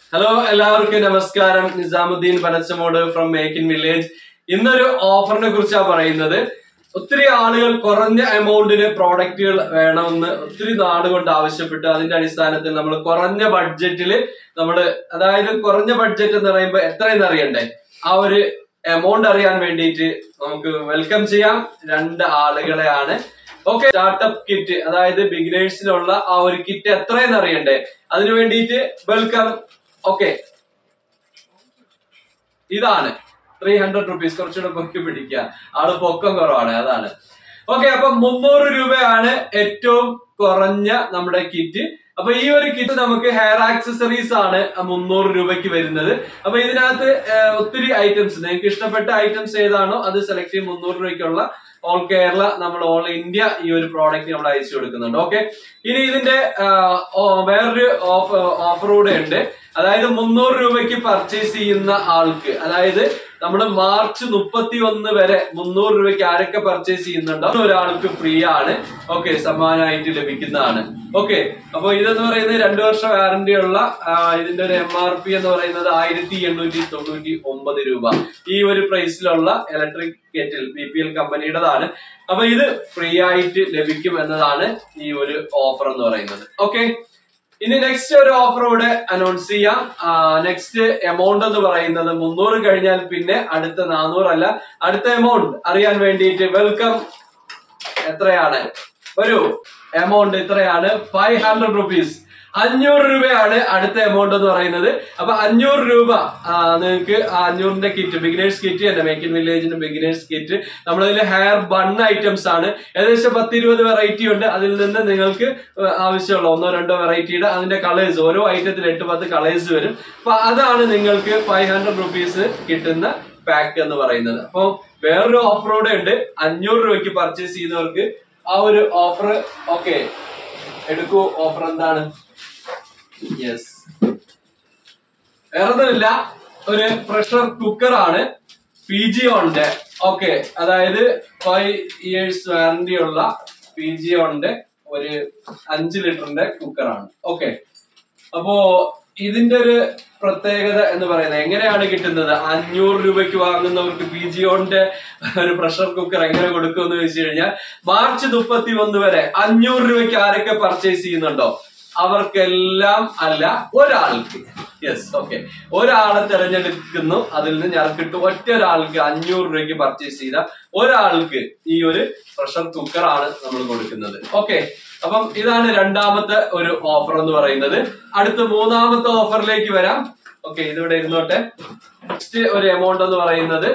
Hello എല്ലാവർക്കും നമസ്കാരം. Nizamuddin Panachamoodu from make in village. ഇന്നൊരു ഓഫറിനെ കുറിച്ചാണ് പറയുന്നത്. ഒത്തിരി ആളുകൾ കുറഞ്ഞ എമൗണ്ടിന് പ്രോഡക്റ്റുകൾ വേണമെന്ന് ഒത്തിരി നാളുകൊണ്ട് ആവശ്യപ്പെട്ടു. അതിന്റെ അടിസ്ഥാനത്തിൽ നമ്മൾ കുറഞ്ഞ ബഡ്ജറ്റിൽ അതായത് കുറഞ്ഞ ബഡ്ജറ്റ് എന്ന് പറയുമ്പോൾ എത്രയെന്ന് അറിയണ്ടേ, ആ ഒരു എമൗണ്ട് അറിയാൻ വേണ്ടിയിട്ട് നമുക്ക് വെൽക്കം ചെയ്യാം രണ്ട് ആളുകളെയാണ്. ഓക്കെ, സ്റ്റാർട്ടപ്പ് കിറ്റ് അതായത് ബിഗിനേഴ്സിനുള്ള ആ ഒരു കിറ്റ് എത്രയെന്ന് അറിയണ്ടേ, അതിനു വേണ്ടിയിട്ട് വെൽക്കം. ഓക്കെ, ഇതാണ് 300 rupees. കുറച്ചുകൂടെ പൊക്കി പിടിക്കുക, ആള് പൊക്കം കുറവാണ്, അതാണ്. ഓക്കെ, അപ്പൊ 300 രൂപയാണ് ഏറ്റവും കുറഞ്ഞ നമ്മുടെ കിറ്റ്. അപ്പൊ ഈ ഒരു കിറ്റ് നമുക്ക് ഹെയർ ആക്സസറീസ് ആണ് 300 രൂപയ്ക്ക് വരുന്നത്. അപ്പൊ ഇതിനകത്ത് ഒത്തിരി ഐറ്റംസ്, നിങ്ങൾക്ക് ഇഷ്ടപ്പെട്ട ഐറ്റംസ് ഏതാണോ അത് സെലക്ട് ചെയ്യും. 300 രൂപയ്ക്കുള്ള ഓൾ കേരള, നമ്മൾ ഓൾ ഇന്ത്യ ഈ ഒരു പ്രോഡക്റ്റ് നമ്മൾ അയച്ചു കൊടുക്കുന്നുണ്ട്. ഓക്കെ, ഇനി ഇതിന്റെ വേറൊരു ഓഫർ കൂടെ ഉണ്ട്. അതായത് 300 രൂപയ്ക്ക് പർച്ചേസ് ചെയ്യുന്ന ആൾക്ക്, അതായത് നമ്മൾ മാർച്ച് 31 വരെ 300 രൂപയ്ക്ക് ആരൊക്കെ പർച്ചേസ് ചെയ്യുന്നുണ്ടോ ഒരാൾക്ക് ഫ്രീ ആണ്. ഓക്കെ, സമ്മാനമായിട്ട് ലഭിക്കുന്നതാണ്. ഓക്കെ, അപ്പൊ ഇതെന്ന് പറയുന്നത് 2 വർഷം വാറന്റി ഉള്ള ഇതിന്റെ ഒരു MRP എന്ന് പറയുന്നത് 1899 രൂപ. ഈ ഒരു പ്രൈസിലുള്ള ഇലക്ട്രിക് കെറ്റിൽ BPL കമ്പനിയുടേതാണ്. അപ്പൊ ഇത് ഫ്രീ ആയിട്ട് ലഭിക്കും എന്നതാണ് ഈ ഒരു ഓഫർ എന്ന് പറയുന്നത്. ഓക്കെ, ഇനി നെക്സ്റ്റ് ഒരു ഓഫർ കൂടെ അനൗൺസ് ചെയ്യാം. നെക്സ്റ്റ് എമൗണ്ട് എന്ന് പറയുന്നത് 300 കഴിഞ്ഞാൽ പിന്നെ അടുത്ത 400 അല്ല, അടുത്ത എമൗണ്ട് അറിയാൻ വേണ്ടിയിട്ട് വെൽക്കം. എത്രയാണ് ഒരു എമൗണ്ട്? ഇത്രയാണ് 500 rupees. 500 രൂപയാണ് അടുത്ത എമൗണ്ട് എന്ന് പറയുന്നത്. അപ്പൊ 500 രൂപ നിങ്ങൾക്ക് 500ന്റെ കിറ്റ്, ബിഗിനേഴ്സ് കിറ്റ് തന്നെ, മേക്ക് ഇൻ വില്ലേജിന്റെ ബിഗിനേഴ്സ് കിറ്റ്. നമ്മളതിൽ ഹെയർ ബൺ ഐറ്റംസ് ആണ്. ഏകദേശം 10-20 വെറൈറ്റി ഉണ്ട്. അതിൽ നിന്ന് നിങ്ങൾക്ക് ആവശ്യമുള്ള 1-2 വെറൈറ്റിയുടെ അതിന്റെ കളേഴ്സ്, ഓരോ ഐറ്റത്തിൽ 8-10 കളേഴ്സ് വരും. അപ്പൊ അതാണ് നിങ്ങൾക്ക് 500 rupees കിട്ടുന്ന പാക്ക് എന്ന് പറയുന്നത്. അപ്പൊ വേറൊരു ഓഫർ കൂടെ ഉണ്ട്. 500 രൂപയ്ക്ക് പർച്ചേസ് ചെയ്യുന്നവർക്ക് ആ ഒരു ഓഫർ. ഓക്കെ, എടുക്കൂ. ഓഫർ എന്താണ്? യെസ്, വേറൊന്നുമില്ല, ഒരു പ്രഷർ കുക്കർ ആണ് PGOന്റെ. ഓക്കെ, അതായത് 5 years വാറന്റി ഉള്ള PGOന്റെ ഒരു 5 ലിറ്ററിന്റെ കുക്കറാണ്. ഓക്കെ, അപ്പോ ഇതിന്റെ ഒരു പ്രത്യേകത എന്ന് പറയുന്നത് എങ്ങനെയാണ് കിട്ടുന്നത്? 500 രൂപയ്ക്ക് വാങ്ങുന്നവർക്ക് PGOന്റെ ഒരു പ്രഷർ കുക്കർ എങ്ങനെ കൊടുക്കുമെന്ന് ചോദിച്ചു കഴിഞ്ഞാൽ, മാർച്ച് 31 വരെ 500 രൂപയ്ക്ക് ആരൊക്കെ പർച്ചേസ് ചെയ്യുന്നുണ്ടോ അവർക്കെല്ലാം അല്ല, ഒരാൾക്ക്. യെസ്, ഓക്കെ, ഒരാളെ തിരഞ്ഞെടുക്കുന്നു. അതിൽ നിന്ന് ഞങ്ങൾക്ക് ഒറ്റ ഒരാൾക്ക് 500 രൂപയ്ക്ക് പർച്ചേസ് ചെയ്ത ഒരാൾക്ക് ഈ ഒരു പ്രഷർ കുക്കറാണ് നമ്മൾ കൊടുക്കുന്നത്. ഓക്കെ, അപ്പം ഇതാണ് രണ്ടാമത്തെ ഒരു ഓഫർ എന്ന് പറയുന്നത്. അടുത്ത മൂന്നാമത്തെ ഓഫറിലേക്ക് വരാം. ഓക്കെ, ഇതിവിടെ ഇരുന്നോട്ടെ. നെക്സ്റ്റ് ഒരു എമൗണ്ട് എന്ന് പറയുന്നത്,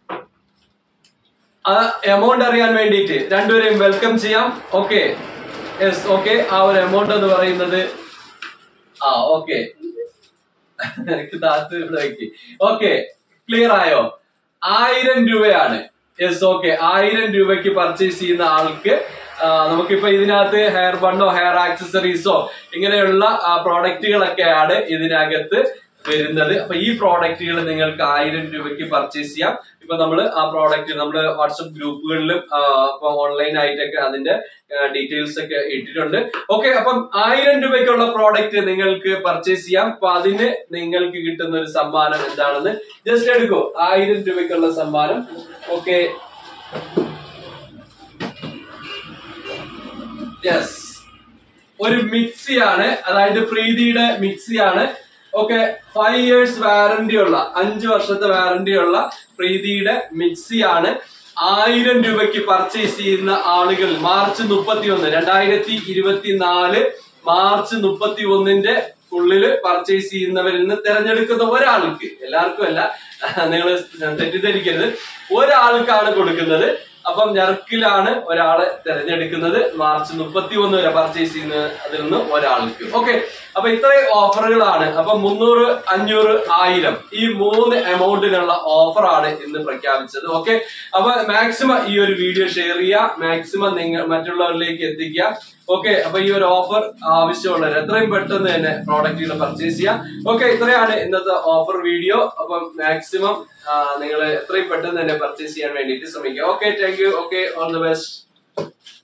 ആ എമൗണ്ട് അറിയാൻ വേണ്ടിയിട്ട് രണ്ടുപേരെയും വെൽക്കം ചെയ്യാം. ഓക്കെ, യെസ്, ഓക്കെ, ആ ഒരു എമൗണ്ട് എന്ന് പറയുന്നത് ഓക്കെ ഓക്കെ, ക്ലിയർ ആയോ? 1000 രൂപയാണ്. യെസ്, ഓക്കെ, 1000 രൂപയ്ക്ക് പർച്ചേസ് ചെയ്യുന്ന ആൾക്ക് നമുക്കിപ്പോ ഇതിനകത്ത് ഹെയർ ബണ്ണോ ഹെയർ ആക്സസറീസോ ഇങ്ങനെയുള്ള പ്രോഡക്റ്റുകളൊക്കെയാണ് ഇതിനകത്ത് വരുന്നത്. അപ്പൊ ഈ പ്രോഡക്റ്റുകൾ നിങ്ങൾക്ക് 1000 രൂപയ്ക്ക് പർച്ചേസ് ചെയ്യാം. ഇപ്പൊ നമ്മൾ ആ പ്രോഡക്റ്റ് നമ്മുടെ വാട്സപ്പ് ഗ്രൂപ്പുകളിലും ഇപ്പൊ ഓൺലൈൻ ആയിട്ടൊക്കെ അതിന്റെ ഡീറ്റെയിൽസ് ഒക്കെ ഇട്ടിട്ടുണ്ട്. ഓക്കെ, അപ്പം 1000 രൂപയ്ക്കുള്ള പ്രോഡക്റ്റ് നിങ്ങൾക്ക് പർച്ചേസ് ചെയ്യാം. അപ്പൊ അതിന് നിങ്ങൾക്ക് കിട്ടുന്ന ഒരു സമ്മാനം എന്താണെന്ന് ജസ്റ്റ് എടുക്കൂ. 1000 രൂപയ്ക്കുള്ള സമ്മാനം. ഓക്കെ, യെസ്, ഒരു മിക്സിയാണ്, അതായത് പ്രീതിയുടെ മിക്സിയാണ്. ഓക്കെ, 5 years വാറന്റി ഉള്ള, 5 വർഷത്തെ വാറന്റി ഉള്ള പ്രീതിയുടെ മിക്സിയാണ്. 1000 രൂപയ്ക്ക് പർച്ചേസ് ചെയ്യുന്ന ആളുകൾ മാർച്ച് 31, 2024 മാർച്ച് 31ന്റെ ഉള്ളില് പർച്ചേസ് ചെയ്യുന്നവരിൽ നിന്ന് തിരഞ്ഞെടുക്കുന്ന ഒരാൾക്ക്, എല്ലാവർക്കും അല്ല, നിങ്ങൾ തെറ്റിദ്ധരിക്കരുത്, ഒരാൾക്കാണ് കൊടുക്കുന്നത്. അപ്പം ഞർക്കിലാണ് ഒരാളെ തിരഞ്ഞെടുക്കുന്നത്. മാർച്ച് 31 വരെ പർച്ചേസ് ചെയ്യുന്ന അതിൽ നിന്ന് ഒരാൾക്ക്. ഓക്കെ, അപ്പൊ ഇത്രയും ഓഫറുകളാണ്. അപ്പൊ 300, 500, 1000 ഈ 3 എമൗണ്ടിനുള്ള ഓഫറാണ് ഇന്ന് പ്രഖ്യാപിച്ചത്. ഓക്കെ, അപ്പൊ മാക്സിമം ഈ ഒരു വീഡിയോ ഷെയർ ചെയ്യുക, മാക്സിമം നിങ്ങൾ മറ്റുള്ളവരിലേക്ക് എത്തിക്കുക. ഓക്കെ, അപ്പൊ ഈ ഒരു ഓഫർ ആവശ്യമുള്ളവർ എത്രയും പെട്ടെന്ന് തന്നെ പ്രോഡക്റ്റുകൾ പർച്ചേസ് ചെയ്യാം. ഓക്കെ, ഇത്രയാണ് ഇന്നത്തെ ഓഫർ വീഡിയോ. അപ്പം മാക്സിമം നിങ്ങൾ എത്രയും പെട്ടെന്ന് തന്നെ പർച്ചേസ് ചെയ്യാൻ വേണ്ടിയിട്ട് ശ്രമിക്കുക. Okay, thank you. Okay, all the best.